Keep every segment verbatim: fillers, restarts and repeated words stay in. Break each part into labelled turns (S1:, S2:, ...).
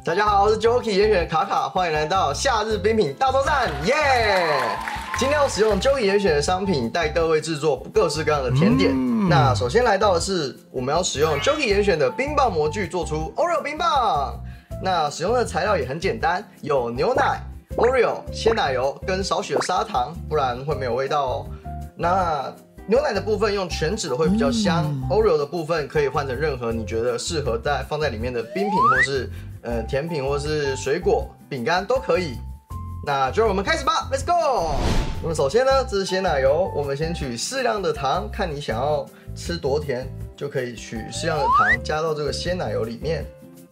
S1: 大家好，我是 Joki 严选的卡卡，欢迎来到夏日冰品大作战，耶、yeah! 今天要使用 Joki 严选的商品，带各位制作各式各样的甜点。嗯、那首先来到的是，我们要使用 Joki 严选的冰棒模具，做出 Oreo 冰棒。那使用的材料也很简单，有牛奶、Oreo、鲜奶油跟少许的砂糖，不然会没有味道哦。那牛奶的部分用全脂的会比较香、嗯、，Oreo 的部分可以换成任何你觉得适合在放在里面的冰品或是呃甜品或是水果、饼干都可以。那就让我们开始吧 ，Let's go。那么首先呢，这是鲜奶油，我们先取适量的糖，看你想要吃多甜，就可以取适量的糖加到这个鲜奶油里面。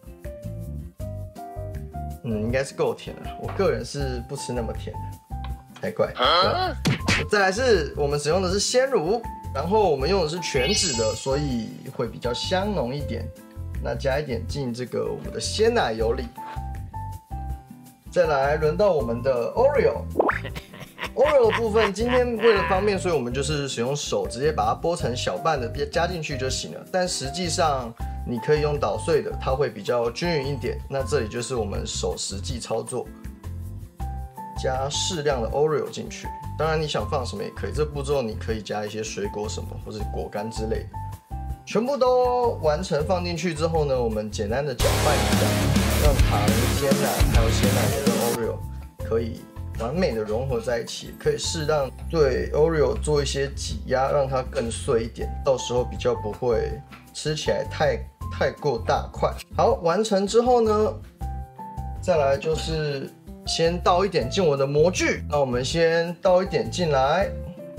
S1: 嗯，应该是够甜的，我个人是不吃那么甜的，太怪。再来是我们使用的是鲜乳，然后我们用的是全脂的，所以会比较香浓一点。那加一点进这个我们的鲜奶油里。再来轮到我们的 Oreo。Oreo 的部分，今天为了方便，所以我们就是使用手直接把它剥成小瓣的加进去就行了。但实际上你可以用捣碎的，它会比较均匀一点。那这里就是我们手实际操作，加适量的 Oreo 进去。当然你想放什么也可以，这步骤你可以加一些水果什么或者果干之类的。全部都完成放进去之后呢，我们简单的搅拌一下，让糖、鲜奶还有鲜奶油的 Oreo 可以完美的融合在一起，可以适当对 Oreo 做一些挤压，让它更碎一点，到时候比较不会吃起来太太过大块。好，完成之后呢，再来就是先倒一点进我的模具，那我们先倒一点进来，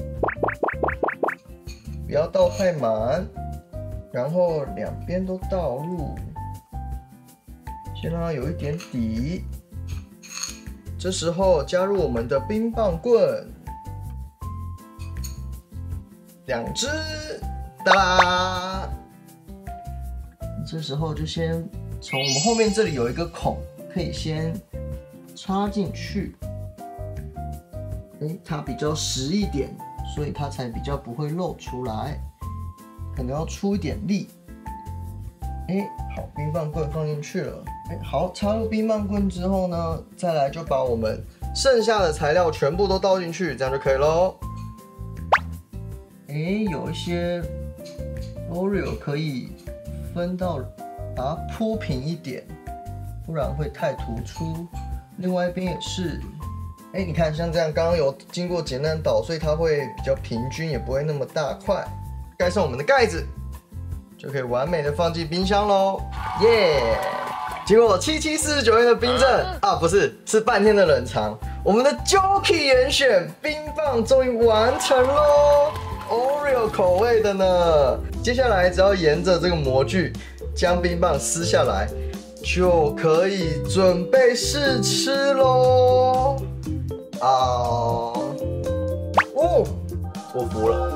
S1: 不要倒太满。然后两边都倒入，先让它有一点底。这时候加入我们的冰棒棍，两只，哒啦！这时候就先从我们后面这里有一个孔，可以先插进去。哎，它比较实一点，所以它才比较不会露出来。可能要出一点力，哎，好，冰棒棍放进去了，哎，好，插入冰棒棍之后呢，再来就把我们剩下的材料全部都倒进去，这样就可以咯。哎，有一些 Oreo 可以分到，把它铺平一点，不然会太突出。另外一边也是，哎，你看像这样，刚刚有经过简单捣碎，它会比较平均，也不会那么大块。盖上我们的盖子，就可以完美的放进冰箱喽，耶！经过七七四十九天的冰镇啊，不是，是半天的冷藏，我们的 Joki 严选冰棒终于完成喽 ，Oreo 口味的呢。接下来只要沿着这个模具将冰棒撕下来，就可以准备试吃喽。啊，哦，我服了。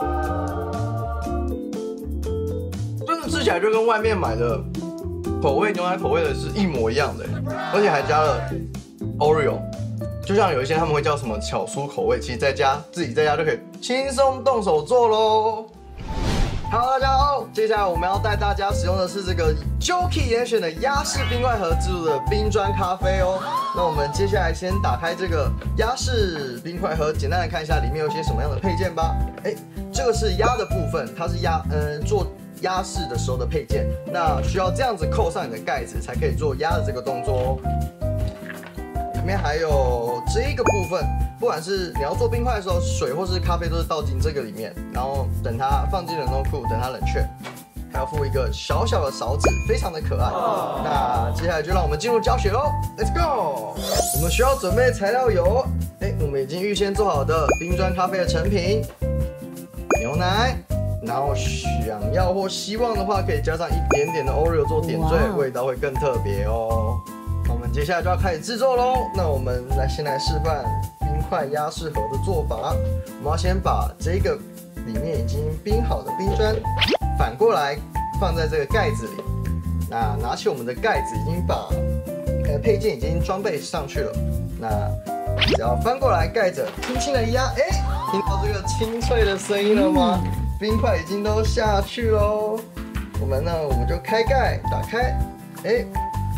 S1: 吃起来就跟外面买的口味牛奶口味的是一模一样的，而且还加了 Oreo， 就像有一些他们会叫什么巧酥口味，其实在家自己在家就可以轻松动手做喽。好，大家好，接下来我们要带大家使用的是这个 Joki 严选的鸭式冰块盒制作的冰砖咖啡哦。那我们接下来先打开这个鸭式冰块盒，简单的看一下里面有些什么样的配件吧。哎，这个是鸭的部分，它是鸭，嗯，做鸭式的时候的配件，那需要这样子扣上你的盖子，才可以做鸭的这个动作哦。里面还有这一个部分，不管是你要做冰块的时候，水或是咖啡都是倒进这个里面，然后等它放进冷冻库，等它冷却。还要附一个小小的勺子，非常的可爱。那接下来就让我们进入教学喽 ，Let's go！ 我们需要准备的材料有，哎，我们已经预先做好的冰砖咖啡的成品，牛奶。然后想要或希望的话，可以加上一点点的 Oreo 做点缀，味道会更特别哦。那我们接下来就要开始制作喽。那我们来先来示范冰块鸭式盒的做法。我们要先把这个里面已经冰好的冰砖反过来放在这个盖子里。那拿起我们的盖子，已经把呃配件已经装备上去了。那只要翻过来盖着，轻轻的压，哎，听到这个清脆的声音了吗？嗯冰块已经都下去喽，我们呢，我们就开盖，打开，哎，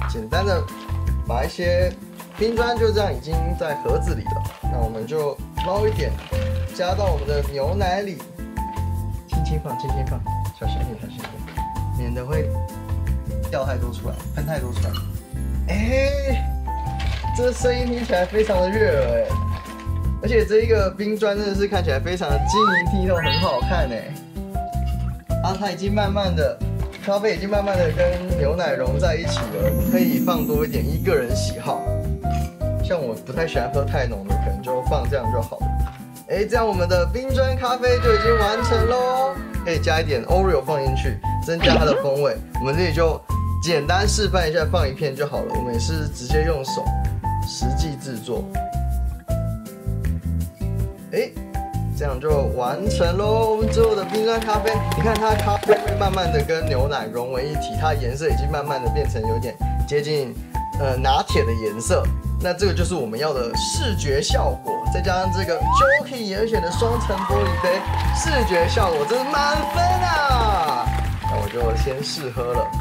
S1: 简单的把一些冰砖就这样已经在盒子里了，那我们就捞一点，加到我们的牛奶里，轻轻放，轻轻放，小心点，小心点，免得会掉太多出来，喷太多出来。哎，这个声音听起来非常的悦耳哎，而且这一个冰砖真的是看起来非常的晶莹剔透，很好看哎。啊，它已经慢慢的。咖啡已经慢慢的跟牛奶融在一起了，可以放多一点，依个人喜好。像我不太喜欢喝太浓的，可能就放这样就好了。哎，这样我们的冰砖咖啡就已经完成喽。可以加一点 Oreo 放进去，增加它的风味。我们这里就简单示范一下，放一片就好了。我们也是直接用手实际制作。哎。这样就完成喽！我们最后的冰砖咖啡，你看它咖啡会慢慢的跟牛奶融为一体，它的颜色已经慢慢的变成有点接近呃拿铁的颜色。那这个就是我们要的视觉效果，再加上这个 Jockey 严选的双层玻璃杯，视觉效果真是满分啊！那我就先试喝了。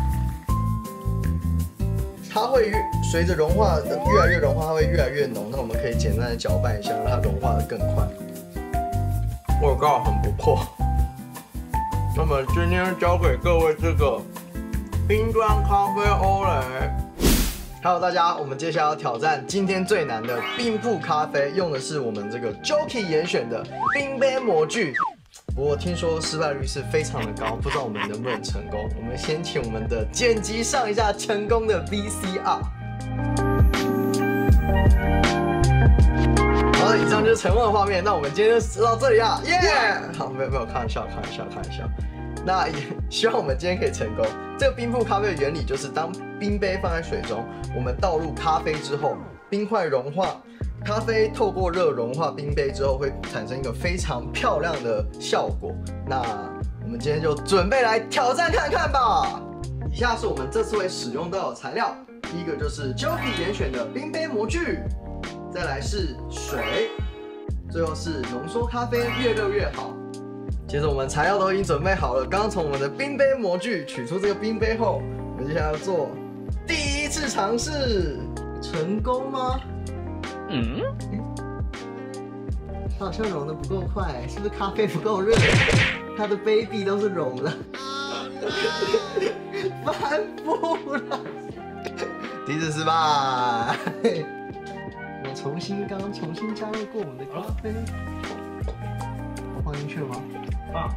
S1: 它会随着融化的越来越融化，它会越来越浓。那我们可以简单的搅拌一下，让它融化的更快。味道很不错。那么今天教给各位这个冰砖咖啡欧蕾。Hello， 大家，我们接下来要挑战今天最难的冰铺咖啡，用的是我们这个 Jockey 严选的冰杯模具。不过听说失败率是非常的高，不知道我们能不能成功。我们先请我们的剪辑上一下成功的 V C R。好，以上就是成功的画面。那我们今天就到这里啊，耶、yeah! ！好，没有没有，开玩笑，开玩笑，开玩笑。那也希望我们今天可以成功。这个冰铺咖啡的原理就是，当冰杯放在水中，我们倒入咖啡之后，冰块融化，咖啡透过热融化冰杯之后，会产生一个非常漂亮的效果。那我们今天就准备来挑战看看吧。以下是我们这次会使用到的材料，第一个就是 Jockey 严选的冰杯模具。再来是水，最后是浓缩咖啡，越热越好。接着我们材料都已经准备好了，刚刚从我们的冰杯模具取出这个冰杯后，我们接下来要做第一次尝试，成功吗？嗯，它好像融得不够快，是不是咖啡不够热？它的杯壁都是融了，翻不了。第一次失败。我重新刚刚重新加入过我们的咖啡，放进去了吗？放。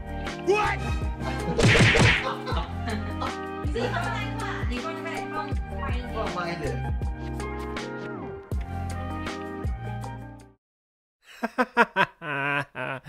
S2: 你自己放慢一点，你放慢一点，放慢一点。
S1: 放慢一点。哈哈哈哈哈哈！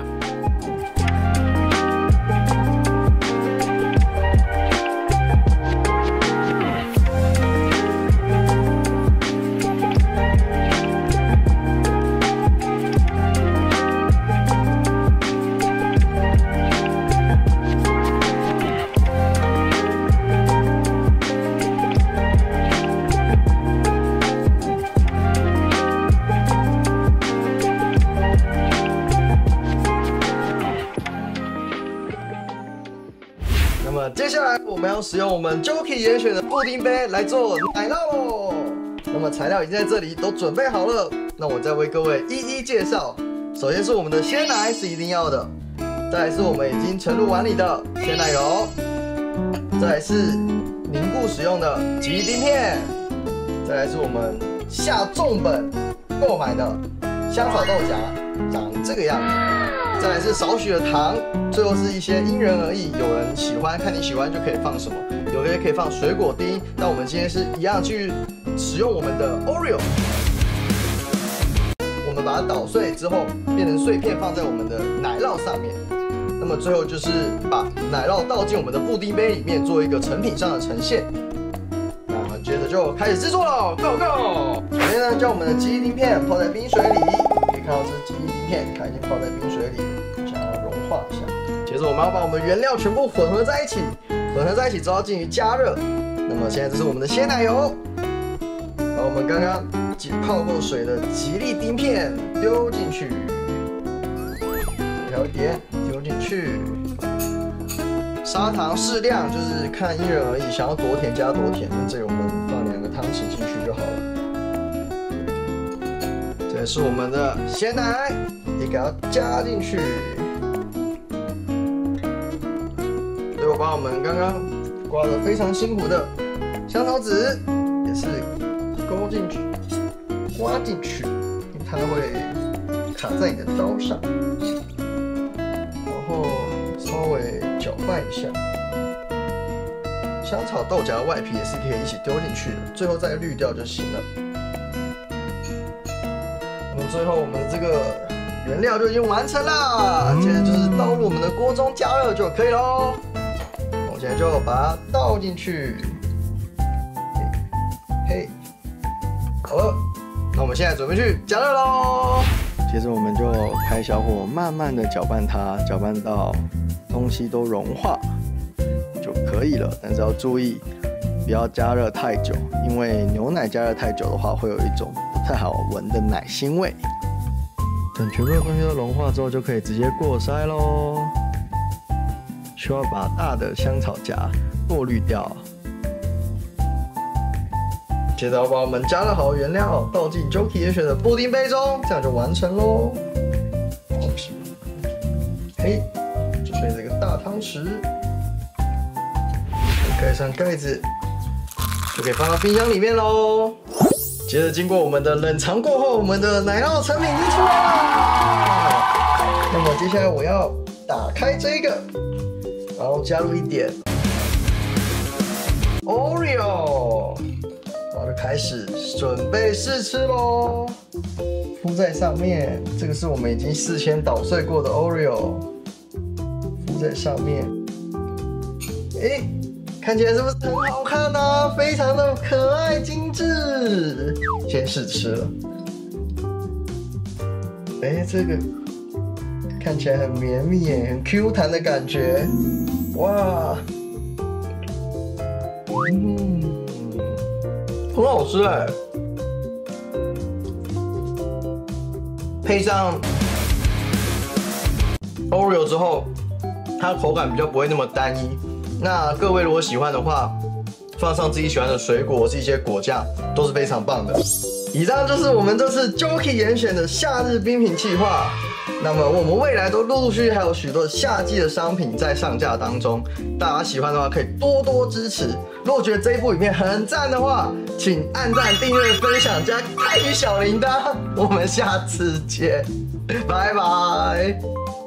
S1: 接下来我们要使用我们 Jockey 严选的布丁杯来做奶酪喽。那么材料已经在这里都准备好了，那我再为各位一一介绍。首先是我们的鲜奶是一定要的，再来是我们已经盛入碗里的鲜奶油，再来是凝固使用的吉利丁片，再来是我们下重本购买的香草豆荚，长这个样子。再来是少许的糖，最后是一些因人而异，有人喜欢，看你喜欢就可以放什么，有的也可以放水果丁。那我们今天是一样去使用我们的 Oreo， 我们把它捣碎之后变成碎片，放在我们的奶酪上面。那么最后就是把奶酪倒进我们的布丁杯里面，做一个成品上的呈现。那我们接着就开始制作了 ，Go Go！ 首先呢，将我们的吉利丁片泡在冰水里。看到这是吉利丁片，它已经泡在冰水里，想要融化一下。接着我们要把我们的原料全部混合在一起，混合在一起之后进行加热。那么现在这是我们的鲜奶油，把我们刚刚泡过水的吉利丁片丢进去，调一点丢进去。砂糖适量，就是看因人而异，想要多甜加多甜。那这个我们放两是我们的鲜奶，也给它加进去。最后把我们刚刚刮得非常辛苦的香草籽也是勾进去、刮进去，因为它会卡在你的刀上，然后稍微搅拌一下。香草豆荚外皮也是可以一起丢进去的，最后再滤掉就行了。那么最后我们这个原料就已经完成啦，接着就是倒入我们的锅中加热就可以喽。我现在就把它倒进去，嘿，好了，那我们现在准备去加热喽。接着我们就开小火，慢慢的搅拌它，搅拌到东西都融化就可以了。但是要注意，不要加热太久，因为牛奶加热太久的话，会有一种不太好闻的奶腥味。等全部的东西都融化之后，就可以直接过筛喽。需要把大的香草荚过滤掉。接着我把我们加热好的原料倒进 Joki 严选的布丁杯中，这样就完成喽。嘿，准备这个大汤匙，盖上盖子，就可以放到冰箱里面喽。接着经过我们的冷藏过后，我们的奶酪成品已经出来了。那么接下来我要打开这个，然后加入一点 Oreo。然后就开始准备试吃喽，敷在上面。这个是我们已经事先捣碎过的 Oreo， 敷在上面。哎，看起来是不是很好看啊？非常的可爱精致。先试吃了。哎，这个看起来很绵密耶，很 Q 弹的感觉。哇，嗯。很好吃哎，配上 Oreo 之后，它的口感比较不会那么单一。那各位如果喜欢的话，放上自己喜欢的水果或是一些果酱，都是非常棒的。以上就是我们这次 Joki 严选的夏日冰品计划。那么我们未来都陆陆续续还有许多夏季的商品在上架当中，大家喜欢的话可以多多支持。如果觉得这一部影片很赞的话，请按赞、订阅、分享加开启小铃铛。我们下次见，拜拜。